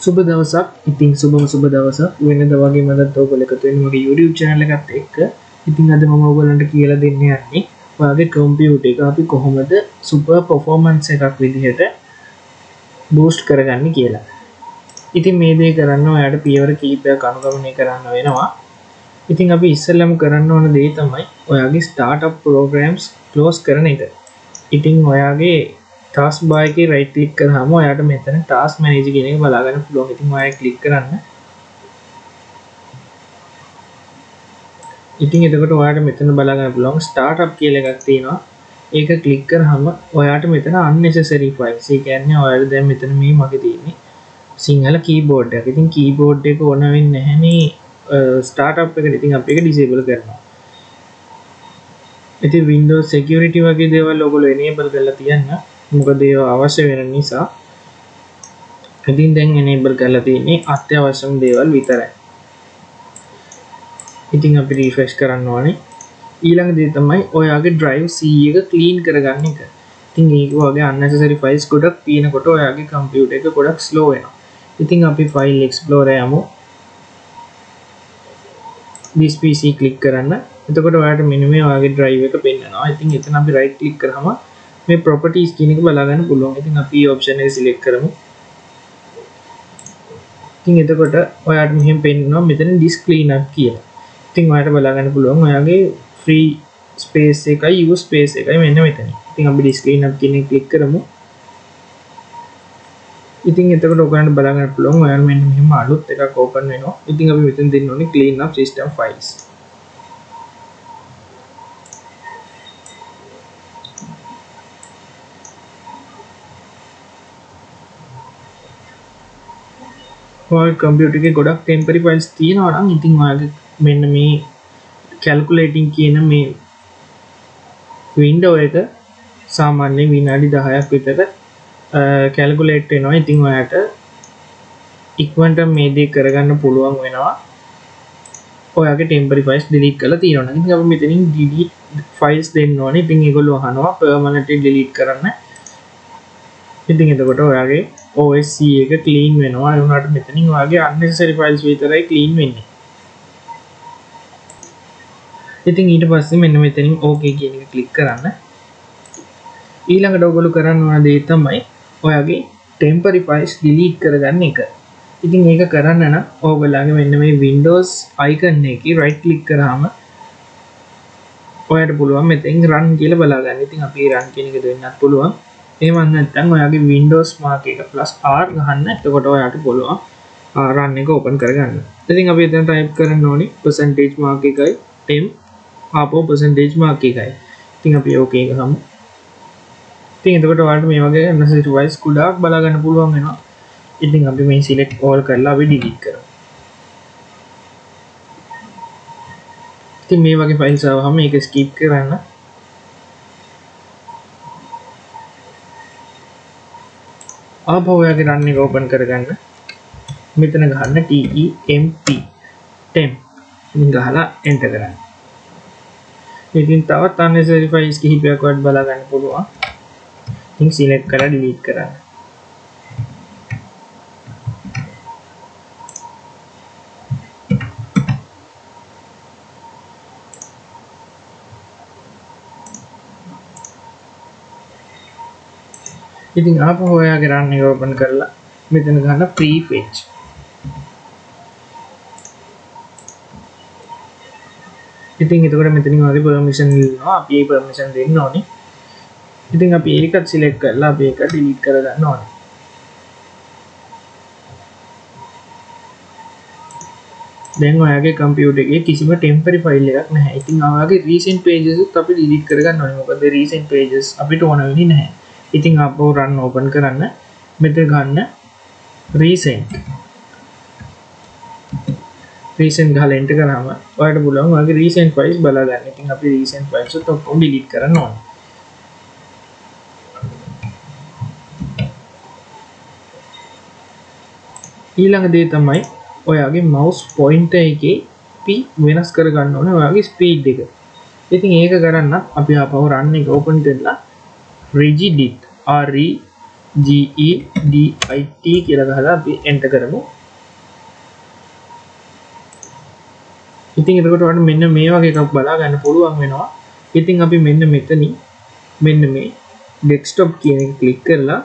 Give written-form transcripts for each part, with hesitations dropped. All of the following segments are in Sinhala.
සුබ දවසක්. ඉතින් සුබ දවසක් වෙනද වගේ මදත් ඔයගොල්ලෝ එකතු වෙන මගේ YouTube channel එකත් එක්ක. ඉතින් අද මම ඔයගොල්ලන්ට කියලා දෙන්න යන්නේ ඔයාගේ කම්පියුටර් එක අපි කොහොමද සුපර් performance එකක් විදිහට boost කරගන්නේ කියලා. ඉතින් මේ දේ කරන්න ඔයාලට පියවර කීපයක් අනුගමනය කරන්න වෙනවා. ඉතින් අපි ඉස්සෙල්ලාම කරන්න ඕන දේ තමයි ඔයාගේ startup programs close කරන එක. ඉතින් ඔයාගේ task bar එකේ right click කරාම ඔයාලට මෙතන task manager කියන එක බලා ගන්න පුළුවන්. ඉතින් ඔයා click කරන්න. ඉතින් එතකොට ඔයාලට මෙතන බලා ගන්න පුළුවන් startup කියලා එකක් තියෙනවා. ඒක click කරාම ඔයාලට මෙතන unnecessary files. ඒ කියන්නේ ඔයාලට දැන් මෙතන මේ මගේ තියෙන්නේ සිංහල keyboard එක. ඉතින් keyboard එක ඕන වෙන්නේ නැහැනේ startup එකට. ඉතින් අපි ඒක disable කරනවා. ඉතින් Windows security වගේ දේවල් ඔයගොල්ලෝ enable කරලා තියන්න. මොකද ඒවා අවශ්‍ය වෙන නිසා. ඉතින් දැන් enable කරලා තියෙන්නේ අත්‍යවශ්‍යම දේවල් විතරයි. ඉතින් අපි refresh කරන්න ඕනේ. ඊළඟ දේ තමයි ඔයාගේ drive C එක clean කරගන්න එක. ඉතින් ඒක වගේ unnecessary files ගොඩක් තියෙනකොට ඔයාගේ computer එක ගොඩක් slow වෙනවා. ඉතින් අපි file explorer යමු. this PC click කරන්න. එතකොට ඔයාලට මෙන්න මේ ඔයාගේ drive එක පෙන්නනවා. ඉතින් එතන අපි right click කරාම මේ properties කියන එක බලා ගන්න පුළුවන්. ඉතින් අපි මේ option එක select කරමු. ඉතින් එතකොට ඔයාලට මෙහෙම පෙන්නනවා මෙතන disk cleanup කියලා. ඉතින් ඔයාලට බලා ගන්න පුළුවන් ඔයාගේ free space එකයි use space එකයි මෙන්න මෙතන. ඉතින් අපි disk cleanup කියන එක click කරමු. ඉතින් එතකොට ඔයගලන්ට බලා ගන්න පුළුවන් ඔයාලා මෙන්න මෙහෙම අලුත් එකක් open වෙනවා. ඉතින් අපි මෙතන දෙන්න ඕනේ clean up system files. ඔයාගේ කම්පියුටර් එකේ ගොඩක් temporary files තියෙනවා නම් ඉතින් ඔයාගේ මෙන්න මේ calculating කියන මේ window එක සාමාන්‍යයෙන් විනාඩි 10ක් විතර calculate වෙනවා. ඉතින් ඔයාලට ඉක්මනට මේ දේ කරගන්න පුළුවන් වෙනවා. ඔයාගේ temporary files delete කරලා තියෙනවා නම් ඉතින් අපි මෙතනින් delete files දෙන්න ඕනේ. ඉතින් ඒගොල්ලෝ අහනවා permanently delete කරන්න. ඉතින් එතකොට ඔයාගේ OSC එක clean වෙනවා. ඒ වුණාට මෙතනින් ඔයාගේ unnecessary files විතරයි clean වෙන්නේ. ඉතින් ඊට පස්සේ මෙන්න මෙතනින් OK කියන එක click කරන්න. ඊළඟට ඔයගොල්ලෝ කරන්න ඕන දේ තමයි ඔයාගේ temporary files delete කරගන්න එක. ඉතින් ඒක කරන්න නම් ඔයගොල්ලන්ගේ මෙන්න මේ Windows icon එකේ right click කරාම ඔයාලට පුළුවන් මෙතෙන් run කියලා බලා ගන්න. ඉතින් අපි run කියන එක දෙන්නත් පුළුවන්. එහෙම නැත්නම් ඔයාගේ Windows mark එක +R ගහන්න. එතකොට ඔයාලට පුළුවන් run එක open කරගන්න. ඉතින් අපි එතන type කරන්න ඕනේ percentage mark එකයි temp ආපහු percentage mark එකයි. ඉතින් අපි OK ගහමු. ඉතින් එතකොට ඔයාලට මේ වගේ unnecessary files ගොඩාක් බලා ගන්න පුළුවන් වෙනවා. ඉතින් අපි මේ select all කරලා අපි delete කරමු. ඉතින් මේ වගේ files ආවම මේක skip කරන්න. ආපහු ඔයාගේ run එක open කරගන්න. මෙතන ගහන්න temp temp ගහලා enter කරන්න. ඉතින් තවත් unnecessary files කිහිපයක් ඔයාලට බලා ගන්න පුළුවන්. ඉතින් select කරලා delete කරන්න. ඉතින් ආපහු ඔයාගේ run එක open කරලා මෙතන ගන්න prefetch. ඉතින් එතකොට මෙතනින් වගේ permission ඉල්ලනවා. අපි ඒ permission දෙන්න ඕනේ. ඉතින් අපි ඒකත් select කරලා අපි ඒක delete කරගන්න ඕනේ. දැන් ඔයාගේ computer එකේ කිසිම temporary file එකක් නැහැ. ඉතින් ඔයාගේ recent pages උත් අපි delete කරගන්න ඕනේ. මොකද recent pages අපිට ඕන වෙන්නේ නැහැ. ඉතින් ආපහු run open කරන්න. මෙතන ගන්න recent ගහලා enter කරාම ඔයාලට පුළුවන් ඔයාගේ recent files බලා ගන්න. ඉතින් අපි recent files උත් ඔක්කොම delete කරන්න ඕනේ. ඊළඟ දේ තමයි ඔයාගේ mouse pointer එකේ අපි වෙනස් කරගන්න ඕනේ ඔයාගේ speed එක. ඉතින් ඒක කරන්න අපි ආපහු run එක open කරලා regedit GEDIT කියලා ගහලා අපි enter කරමු. ඉතින් එතකොට ඔයාලට මෙන්න මේ වගේ එකක් බලා ගන්න පුළුවන් වෙනවා. ඉතින් අපි මෙන්න මෙතනින් මෙන්න මේ desktop කියන එක ක්ලික් කරලා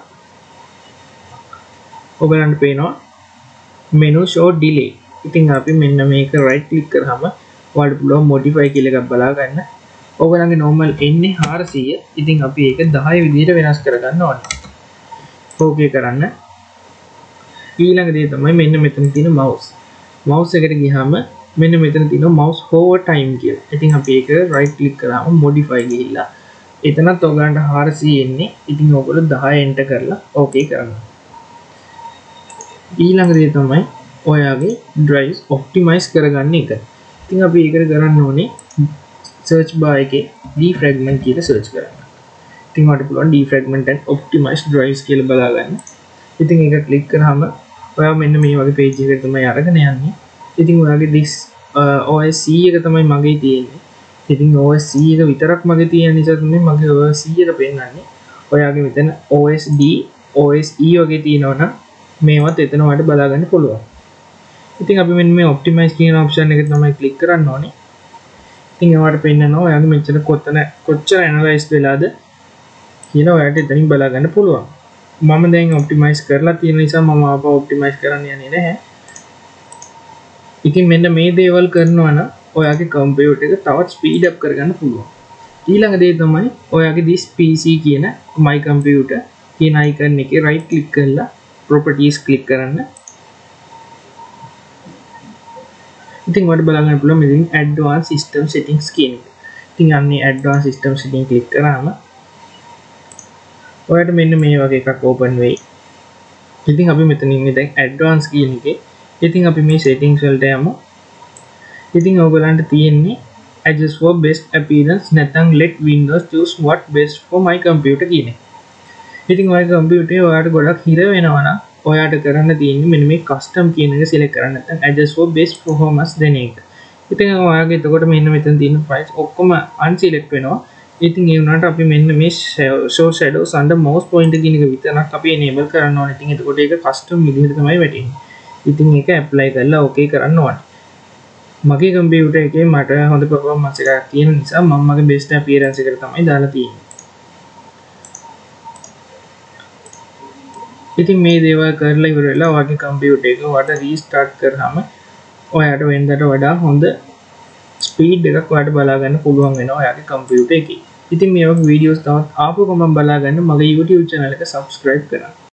ඔයගලන්ට පේනවා menu show delay. ඉතින් අපි මෙන්න මේක right click කරාම ඔයාලට පුළුවන් modify කියලා එකක් බලා ගන්න. ඔයගලන්ගේ normal එන්නේ 400. ඉතින් අපි ඒක 10 විදිහට වෙනස් කරගන්න ඕනේ. okay කරන්න. ඊළඟ දේ තමයි මෙන්න මෙතන තියෙන mouse. mouse එකට ගියාම මෙන්න මෙතන තියෙනවා mouse hover time කියලා. ඉතින් අපි ඒක right click කරාම modify ගිහිල්ලා එතනත් ඔයගලන්ට 400 එන්නේ. ඉතින් ඔයගොල්ලෝ 10 enter කරලා okay කරන්න. ඊළඟ දේ තමයි ඔයාගේ drives optimize කරගන්න එක. ඉතින් අපි ඒකට කරන්න ඕනේ search bar එකේ defragment කියලා search කරන්න. ඉතින් ඔයාලට පුළුවන් defragment and optimize drives කියලා බලා ගන්න. ඉතින් ඒක click කරාම ඔයා මෙන්න මේ වගේ page එකකට තමයි අරගෙන යන්නේ. ඉතින් ඔයාගේ this OS C එක තමයි මගේ තියෙන්නේ. ඉතින් OS C එක විතරක් මගේ තියෙන නිසා තමයි මගේ OS C එක පෙන්නන්නේ. ඔයාගේ මෙතන OS D, OS E වගේ තියෙනවනම් මේවත් එතන ඔයාලට බලා ගන්න පුළුවන්. ඉතින් අපි මෙන්න මේ optimize කියන option එක තමයි click කරන්න ඕනේ. ඉතින් ඔයාලට පෙන්නනවා ඔයාගේ මෙච්චර කොච්චර analyze වෙලාද කියලා ඔයාලට එතනින් බලා ගන්න පුළුවන්. මම දැන් optimize කරලා තියෙන නිසා මම ආපහු optimize කරන්න යන්නේ නැහැ. ඉතින් මෙන්න මේ දේවල් කරනවා නම් ඔයාගේ කම්පියුටර් එක තවත් ස්පීඩ් අප් කරගන්න පුළුවන්. ඊළඟ දේ තමයි ඔයාගේ this PC කියන my computer කියන icon එකේ right click කරලා properties click කරන්න. ඉතින් ඔයාලට බලන්න පුළුවන් මෙතන advanced system settings කියන එක. ඉතින් අන්නේ advanced system setting click කරාම ඔයාලට මෙන්න මේ වගේ එකක් open වෙයි. ඉතින් අපි මෙතන ඉන්නේ දැන් advanced කියන එකේ. ඉතින් අපි මේ settings වලට යමු. ඉතින් ඔයගලන්ට තියෙන්නේ adjust for best appearance නැත්නම් let Windows choose what best for my computer කියන එක. ඉතින් ඔයාගේ කම්පියුටරේ ඔයාලට ගොඩක් හිර වෙනවා නම් ඔයාට කරන්න තියෙන්නේ මෙන්න මේ custom කියන එක select කරන්න නැත්නම් adjust for best performance දෙන එක. ඉතින් ඔයාගේ එතකොට මෙන්න මෙතන තියෙන files ඔක්කොම unselect වෙනවා. ඉතින් ඒ වුණාට අපි මෙන්න මේ show shadows under mouse pointer කියන එක විතරක් අපි enable කරන්න ඕනේ. ඉතින් එතකොට ඒක custom විදිහට තමයි වැටෙන්නේ. ඉතින් ඒක apply කරලා okay කරන්න ඕනේ. මගේ කම්පියුටර් එකේ මට හොඳ performance එකක් තියෙන නිසා මම මගේ best appearance එකට තමයි දාලා තියෙන්නේ. ඉතින් මේ දේවල් කරලා ඉවර වෙලා ඔයාගේ කම්පියුටර් එක ඔයාට රීස්ටාර්ට් කරාම ඔයාට වෙනදට වඩා හොඳ ස්පීඩ් එකක් ඔයාට බලා ගන්න පුළුවන් වෙනවා ඔයාගේ කම්පියුටර් එකේ. ඉතින් මේ වගේ වීඩියෝස් තවත් ආපු ගමන් බලා ගන්න මගේ YouTube channel එක subscribe කරන්න.